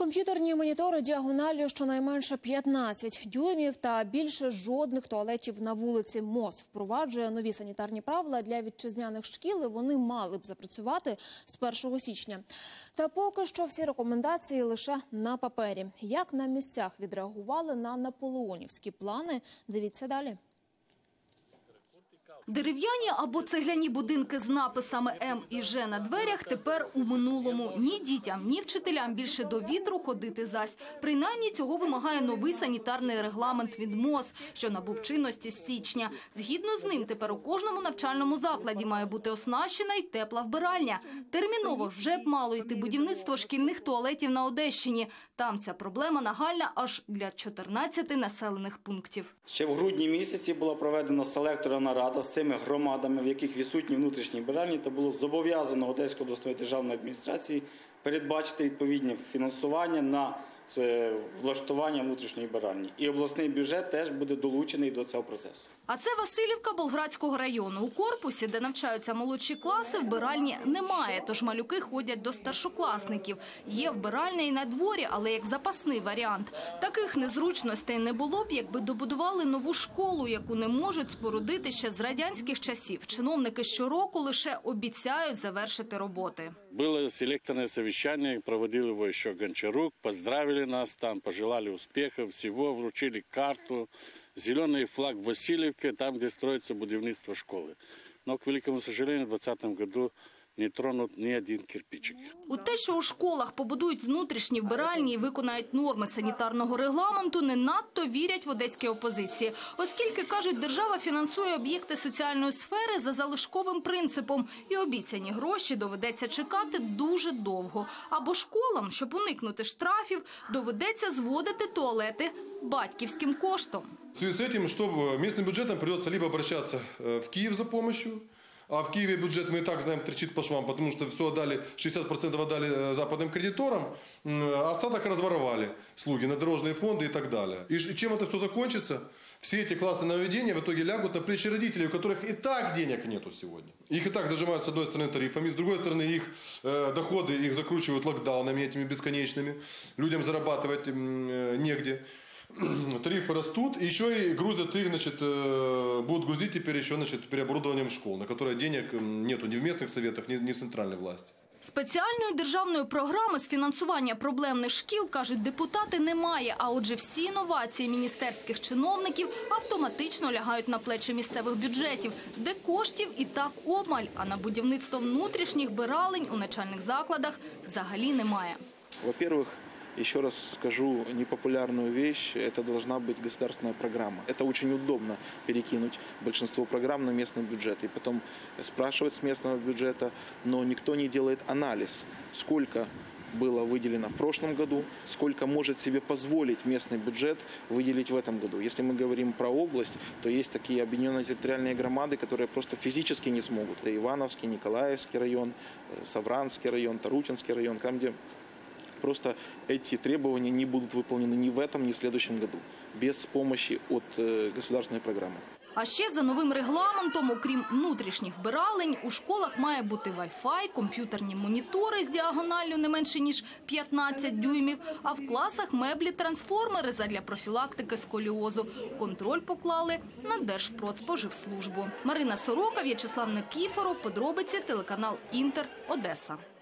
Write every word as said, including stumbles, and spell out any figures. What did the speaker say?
Комп'ютерні монітори діагоналлю щонайменше п'ятнадцять дюймів та більше жодних туалетів на вулиці. МОЗ впроваджує нові санітарні правила для вітчизняних шкіл, і вони мали б запрацювати з першого січня. Та поки що всі рекомендації лише на папері. Як на місцях відреагували на наполеонівські плани, дивіться далі. Дерев'яні або цегляні будинки з написами «М» і «Ж» на дверях тепер у минулому. Ні дітям, ні вчителям більше до вітру ходити зась. Принаймні цього вимагає новий санітарний регламент від МОЗ, що набув чинності з січня. Згідно з ним, тепер у кожному навчальному закладі має бути оснащена й тепла вбиральня. Терміново вже б мало йти будівництво шкільних туалетів на Одещині. Там ця проблема нагальна аж для чотирнадцяти населених пунктів. Ще в грудні місяці була проведена селекторна рада з цими громадами, в яких відсутні внутрішні вбиральні, та було зобов'язано Одеської обласної державної адміністрації передбачити відповідне фінансування на влаштування внутрішньої вбиральні. І обласний бюджет теж буде долучений до цього процесу. А це Василівка Болградського району. У корпусі, де навчаються молодші класи, вбиральні немає, тож малюки ходять до старшокласників. Є вбиральня і на дворі, але як запасний варіант. Таких незручностей не було б, якби добудували нову школу, яку не можуть спорудити ще з радянських часів. Чиновники щороку лише обіцяють завершити роботи. Було селекторне совещание, проводил его еще Гончарук, поздравили нас там, пожелали успехов, всего, вручили карту, зеленый флаг в Васильевке, там, где строится будівництво школы. Но, к великому сожалению, в двадцатом году не тронут ні один кирпичик. У те, що у школах побудують внутрішні вбиральні і виконають норми санітарного регламенту, не надто вірять в одеській опозиції. Оскільки, кажуть, держава фінансує об'єкти соціальної сфери за залишковим принципом. І обіцяні гроші доведеться чекати дуже довго. Або школам, щоб уникнути штрафів, доведеться зводити туалети батьківським коштом. В связи с этим, что местным бюджетам придется либо обращаться в Киев за помощью, а в Киеве бюджет, мы и так знаем, трещит по швам, потому что все отдали, шестьдесят процентов отдали западным кредиторам, а остаток разворовали слуги на дорожные фонды и так далее. И чем это все закончится? Все эти классные нововведения в итоге лягут на плечи родителей, у которых и так денег нету сегодня. Их и так зажимают с одной стороны тарифами, с другой стороны их э, доходы их закручивают локдаунами этими бесконечными. Людям зарабатывать э, негде. Тарифы растут, и еще и грузят их, значит, будут грузить теперь еще, значит, переоборудованием школ, на которое денег нету ни в местных советах, ни, ни в центральной власти. Спеціальної державної програми з фінансування проблемних шкіл, кажуть депутати, немає. А отже, всі новації міністерських чиновників автоматично лягають на плечі місцевих бюджетів, де коштів і так обмаль, а на будівництво внутрішніх вбиралень у начальних закладах взагалі немає. Во-первых, еще раз скажу непопулярную вещь, это должна быть государственная программа. Это очень удобно перекинуть большинство программ на местный бюджет и потом спрашивать с местного бюджета, но никто не делает анализ, сколько было выделено в прошлом году, сколько может себе позволить местный бюджет выделить в этом году. Если мы говорим про область, то есть такие объединенные территориальные громады, которые просто физически не смогут. Это Ивановский, Николаевский район, Савранский район, Тарутинский район, там, где просто эти требования не будут выполнены ни в этом, ни в следующем году, без помощи от государственной программы. А ще за новим регламентом, окрім внутрішніх вбиралень, у школах має бути вай-фай, комп'ютерні монітори з діагоналлю не менше, ніж п'ятнадцять дюймів, а в класах меблі-трансформери задля профілактики сколіозу. Контроль поклали на Держпродспоживслужбу. Марина Сорока, В'ячеслав Никіфоров, подробиці, телеканал «Інтер», Одеса.